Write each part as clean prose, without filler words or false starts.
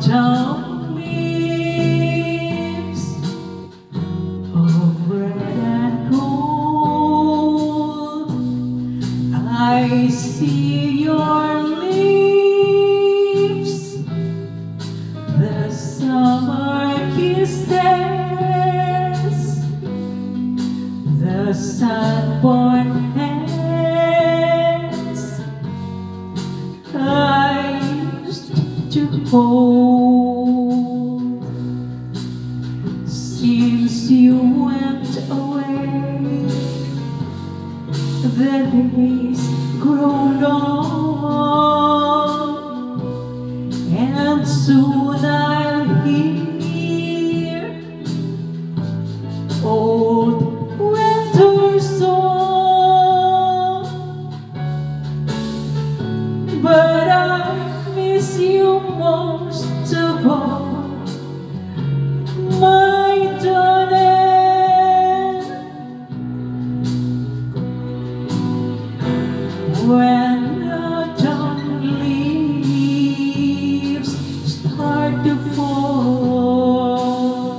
autumn leaves of red and gold. I see your lips, the summer kisses, the sunborn hands I used to hold. Since you went away, the days grow long, and soon I'll hear old winter song. But I miss you most of all, my darling. When autumn leaves start to fall,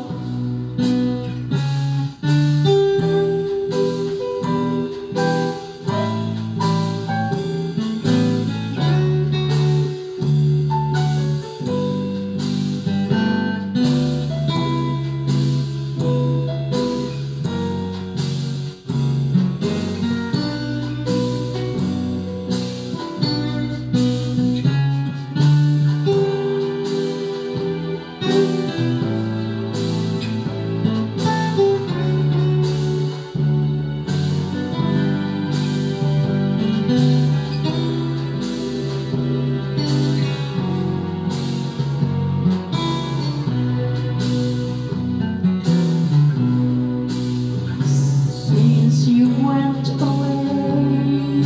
you went away,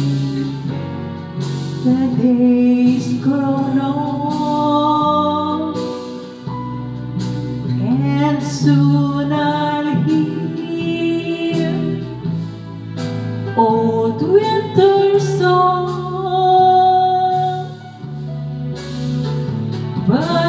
the days grow long, and soon I'll hear old winter song. But